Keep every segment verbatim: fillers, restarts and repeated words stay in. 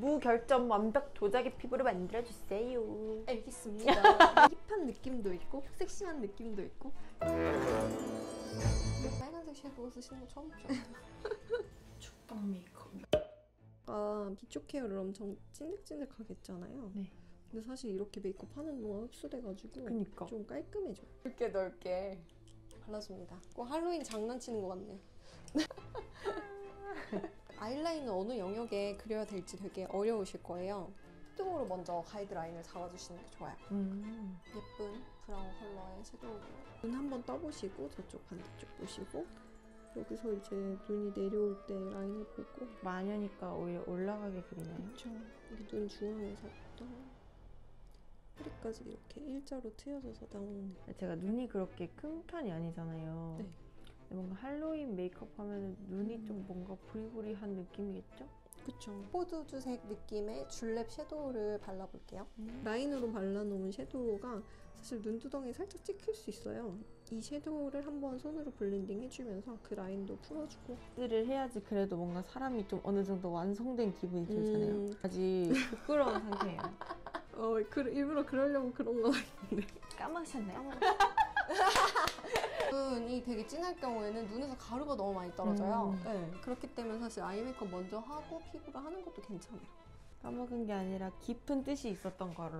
무결점 완벽 도자기 피부를 만들어주세요. 알겠습니다. 힙한 느낌도 있고 섹시한 느낌도 있고. 빨간색 섀도우 쓰시는 거 처음 보셨나요? 축방 메이크업. 아, 기초 케어를 엄청 찐득찐득하게 했잖아요. 네. 근데 사실 이렇게 메이크업 하는 동안 흡수돼가지고 그니까. 좀 깔끔해져. 넓게 넓게 발라줍니다. 꼭 할로윈 장난치는 것 같네요. 아이라인은 어느 영역에 그려야 될지 되게 어려우실 거예요. 섀도우로 먼저 가이드라인을 잡아주시는 게 좋아요. 음. 예쁜 브라운 컬러의 섀도우로 눈 한번 떠보시고 저쪽 반대쪽 보시고 여기서 이제 눈이 내려올 때 라인을 보고 마녀니까 오히려 올라가게 그리나요? 그렇죠. 여기 눈 중앙에서부터 허리까지 이렇게 일자로 트여져서 나오는. 제가 눈이 그렇게 큰 편이 아니잖아요. 네. 근데 뭔가 할로윈 메이크업 하면 눈이 음. 좀 뭔가 부리부리한 느낌이겠죠? 그쵸. 포도주색 느낌의 줄랩 섀도우를 발라볼게요. 음. 라인으로 발라놓은 섀도우가 사실 눈두덩이에 살짝 찍힐 수 있어요. 이 섀도우를 한번 손으로 블렌딩 해주면서 그 라인도 풀어주고. 를 해야지 그래도 뭔가 사람이 좀 어느 정도 완성된 기분이 들잖아요. 음. 아직 부끄러운 상태예요. 어, 그, 일부러 그러려고 그런 건 아닌데. 까먹으셨나요? 눈이 되게 진할 경우에는 눈에서 가루가 너무 많이 떨어져요. 음. 네. 그렇기 때문에 사실 아이 메이크업 먼저 하고 피부를 하는 것도 괜찮아요. 까먹은 게 아니라 깊은 뜻이 있었던 거를.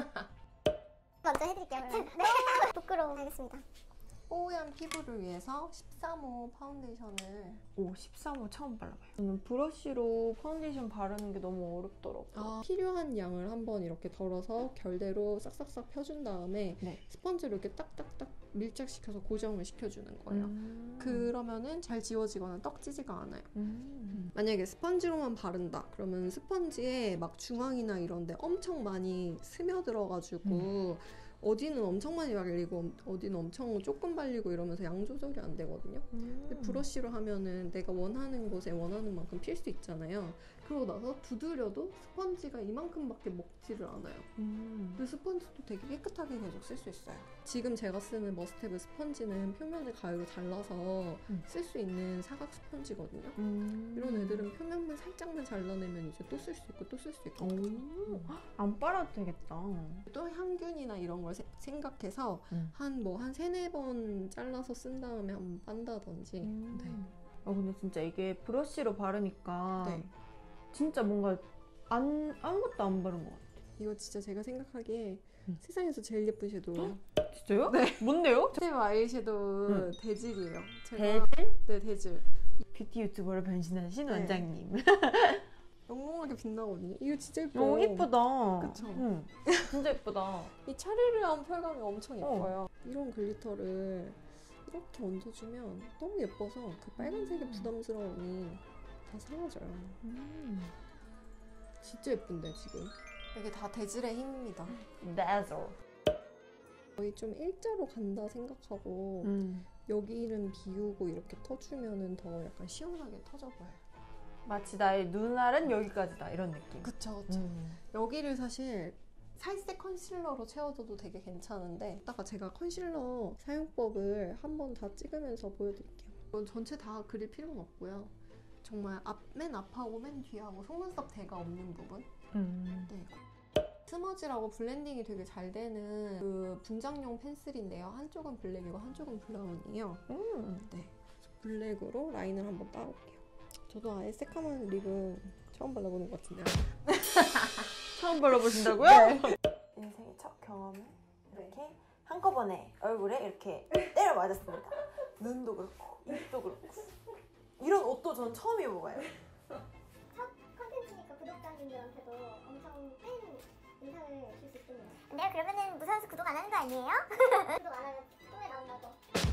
먼저 해드릴게요. 네. 부끄러워. 알겠습니다. 뽀얀 피부를 위해서 십삼 호 파운데이션을. 오, 십삼 호 처음 발라봐요. 저는 브러쉬로 파운데이션 바르는 게 너무 어렵더라고요. 아, 필요한 양을 한번 이렇게 덜어서 결대로 싹싹싹 펴준 다음에 네. 스펀지로 이렇게 딱딱딱 밀착시켜서 고정을 시켜주는 거예요. 음. 그러면은 잘 지워지거나 떡지지가 않아요. 음. 만약에 스펀지로만 바른다 그러면 스펀지에 막 중앙이나 이런데 엄청 많이 스며들어가지고 음. 어디는 엄청 많이 발리고 어디는 엄청 조금 발리고 이러면서 양 조절이 안 되거든요. 음. 근데 브러쉬로 하면은 내가 원하는 곳에 원하는 만큼 필 수 있잖아요. 그러고 나서 두드려도 스펀지가 이만큼밖에 먹지를 않아요. 음. 그 스펀지도 되게 깨끗하게 계속 쓸 수 있어요. 지금 제가 쓰는 머스테브 스펀지는 표면을 가위로 잘라서 음. 쓸 수 있는 사각 스펀지거든요. 음. 이런 애들은 표면만 살짝만 잘라내면 이제 또 쓸 수 있고 또 쓸 수 있고. 오. 안 빨아도 되겠다. 또 향균이나 이런 걸 세, 생각해서 음. 한 뭐 한 세네 번 잘라서 쓴 다음에 한번 빤다든지. 음. 네. 아 근데 진짜 이게 브러쉬로 바르니까 네. 진짜 뭔가 안, 아무것도 안 바른 것 같아요. 이거 진짜 제가 생각하기에 음. 세상에서 제일 예쁜 섀도우. 진짜요? 네. 뭔데요? 제 아이섀도우 음. 데질이에요. 제가 데질? 네, 데질. 뷰티 유튜버로 변신하신 네. 원장님. 영롱하게 빛나거든요. 이거 진짜 예뻐요. 너무 예쁘다. 그쵸? 응. 진짜 예쁘다. 이 차르르한 펄감이 엄청 예뻐요. 어. 이런 글리터를 이렇게 얹어주면 너무 예뻐서 그 빨간색의 음. 부담스러움이 다 사라져요. 음. 진짜 예쁜데 지금. 이게 다 데질의 힘입니다. Dazzle. 거의 좀 일자로 간다 생각하고 음. 여기는 비우고 이렇게 터주면은 더 약간 시원하게 터져 보여요. 마치 나의 눈알은 여기까지다 이런 느낌. 그쵸 그쵸. 음. 여기를 사실 살색 컨실러로 채워줘도 되게 괜찮은데 이따가 제가 컨실러 사용법을 한번 다 찍으면서 보여드릴게요. 이건 전체 다 그릴 필요는 없고요. 정말 앞, 맨 앞하고 맨 뒤하고 속눈썹 대가 없는 부분. 음. 네. 스머지라고 블렌딩이 되게 잘 되는 그 분장용 펜슬인데요. 한쪽은 블랙이고 한쪽은 브라운이에요. 음. 네. 블랙으로 라인을 한번 따볼게요. 저도 아예 새카만 립은 처음 발라보는 것 같은데요. 처음 발라보신다고요? 네. 인생의 첫 경험을 이렇게 한꺼번에 얼굴에 이렇게 때려 맞았습니다. 눈도 그렇고 입도 그렇고 이런 옷도 전 처음 입어봐요. 첫 컨텐츠니까 구독자님들한테도 엄청 큰 인상을 줄 수 있겠네요. 네, 그러면은 무선수 구독 안 하는 거 아니에요? 구독 안 하면 똥에 나온다고.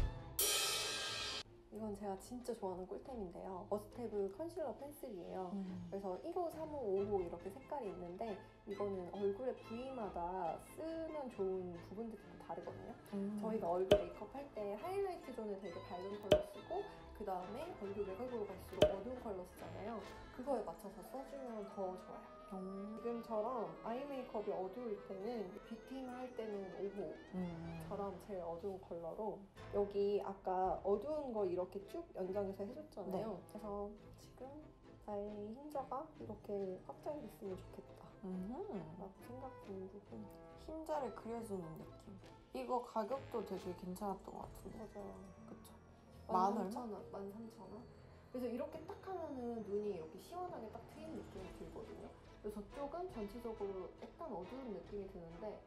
이건 제가 진짜 좋아하는 꿀템인데요. 머스테브 컨실러 펜슬이에요. 음. 그래서 일 호, 삼 호, 오 호 이렇게 색깔이 있는데 이거는 얼굴의 부위마다 쓰면 좋은 부분들이 좀 다르거든요. 음. 저희가 얼굴 메이크업 할 때 하이라이트 존에 되게 밝은 컬러 쓰고 그 다음에 얼굴 외곽으로 갈수록 어두운 컬러 쓰잖아요. 그거에 맞춰서 써주면 더 좋아요. 음. 지금처럼 아이 메이크업이 어두울 때는 뷰팅 할 때는 오 호처럼 음. 제일 어두운 컬러로 여기 아까 어두운 거 이렇게 쭉 연장해서 해줬잖아요. 네. 그래서 지금 나의 흰자가 이렇게 확장이 됐으면 좋겠다 음. 라고 생각 드는 부분. 흰자를 그려주는 느낌. 이거 가격도 되게 괜찮았던 것 같은데. 맞아요. 그쵸? 만 만 얼마? 삼천 원, 만 삼천 원. 그래서 이렇게 딱 하면은 눈이 이렇게 시원하게 딱 트인 느낌이 들거든요. 그래서 저쪽은 전체적으로 약간 어두운 느낌이 드는데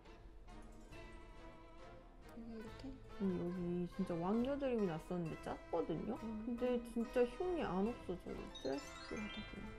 여기 이렇게 음, 여기 진짜 왕녀드림이 났었는데 짰거든요? 음. 근데 진짜 흉이 안 없어져요. 스트레스를 하다 보니.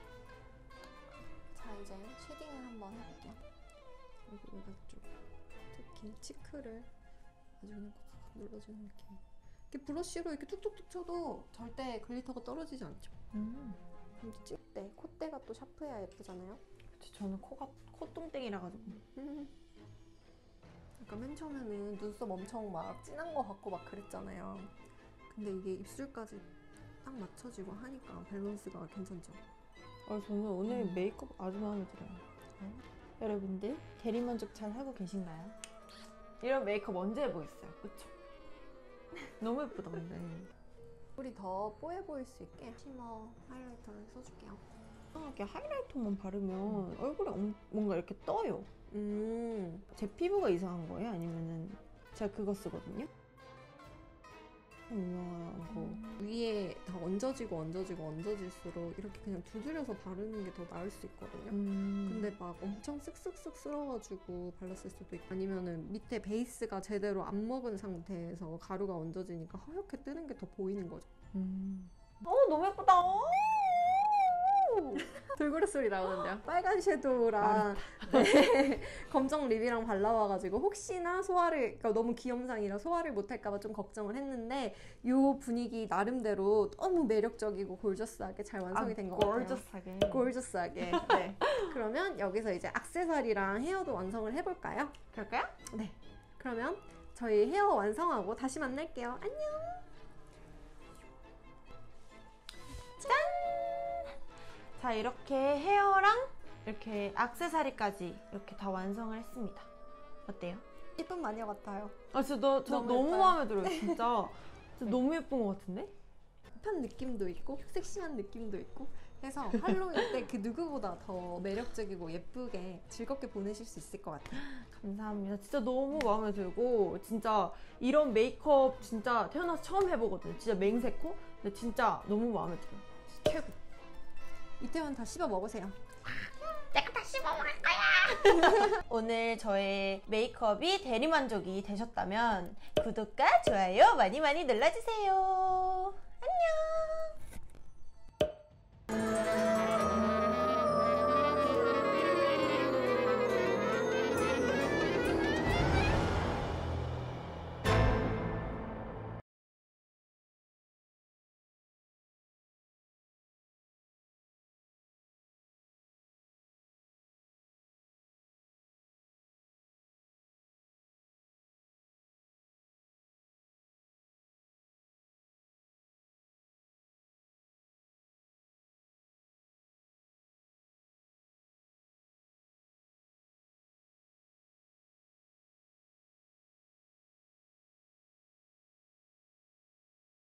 자 이제 쉐딩을 한번 해볼게요. 여기 외곽 쪽 특히 치크를 아주 그냥 콕콕 눌러주는 느낌. 이렇게 브러쉬로 이렇게 툭툭툭 쳐도 절대 글리터가 떨어지지 않죠. 음. 근데 찔때 콧대가 또 샤프해야 예쁘잖아요. 그쵸, 저는 코가, 콧똥땡이라 가지고. 음. 아까 맨 처음에는 눈썹 엄청 막 진한 거 같고 막 그랬잖아요. 근데 이게 입술까지 딱 맞춰지고 하니까 밸런스가 괜찮죠. 아, 저는 오늘 음. 메이크업 아주 마음에 들어요. 어? 여러분들 대리만족 잘 하고 계신가요? 이런 메이크업 언제 해보겠어요? 그쵸? 너무 예쁘다 근데. 우리 더 뽀해 보일 수 있게 쉬머 하이라이터를 써줄게요. 이렇게 하이라이터만 바르면 얼굴에 엄- 뭔가 이렇게 떠요. 음. 제 피부가 이상한 거예요? 아니면은 제가 그거 쓰거든요? 유명한 거. 위에 다 얹어지고 얹어지고 얹어질수록 이렇게 그냥 두드려서 바르는 게 더 나을 수 있거든요. 음. 근데 막 엄청 쓱쓱쓱 쓸어가지고 발랐을 수도 있고 아니면은 밑에 베이스가 제대로 안 먹은 상태에서 가루가 얹어지니까 하얗게 뜨는 게 더 보이는 거죠. 음. 어, 너무 예쁘다. 돌고래 소리 나오는데요. 빨간 섀도우랑 네, 검정 립이랑 발라와가지고 혹시나 소화를 그러니까 너무 귀염상이라 소화를 못할까봐 좀 걱정을 했는데 이 분위기 나름대로 너무 매력적이고 골저스하게 잘 완성이 된 것 같아요. 골저스하게. 골저스하게. 네. 그러면 여기서 이제 액세서리랑 헤어도 완성을 해볼까요? 그럴까요? 네. 그러면 저희 헤어 완성하고 다시 만날게요. 안녕. 자, 이렇게 헤어랑 이렇게 액세서리까지 이렇게 다 완성을 했습니다. 어때요? 이쁜 마녀 같아요. 아, 진짜 너, 저 너무 너무, 예뻐요. 마음에 들어요, 진짜. 진짜 너무 예쁜 것 같은데? 힙한 느낌도 있고 섹시한 느낌도 있고 해서 할로윈 때 그 누구보다 더 매력적이고 예쁘게 즐겁게 보내실 수 있을 것 같아요. 감사합니다. 진짜 너무 마음에 들고 진짜 이런 메이크업 진짜 태어나서 처음 해보거든요. 진짜 맹세코? 근데 진짜 너무 마음에 들어요. 최고. 이태원 다 씹어 먹으세요. 내가 다 씹어 먹을 거야. 오늘 저의 메이크업이 대리만족이 되셨다면 구독과 좋아요 많이 많이 눌러주세요. 안녕.